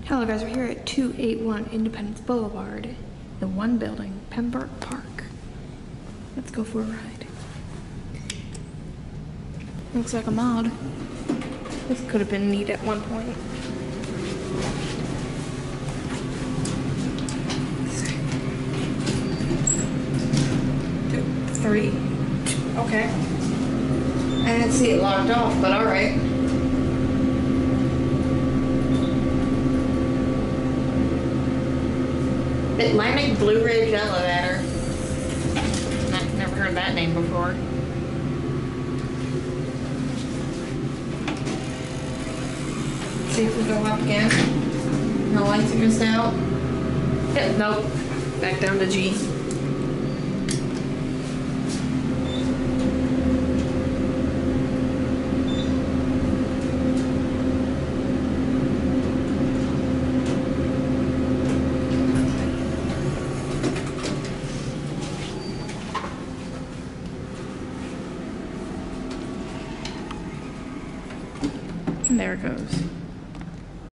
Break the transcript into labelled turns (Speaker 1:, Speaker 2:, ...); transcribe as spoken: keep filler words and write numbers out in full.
Speaker 1: Hello guys, we're here at two eighty-one Independence Boulevard, the one building, Pembrook Park. Let's go for a ride. Looks like a mod. This could have been neat at one point. Two, three, okay. I didn't see it locked off, but alright. Atlantic Blueridge elevator. I've never heard that name before. See if we go up again. No lights are just out. Yep, nope. Back down to G. And there it goes.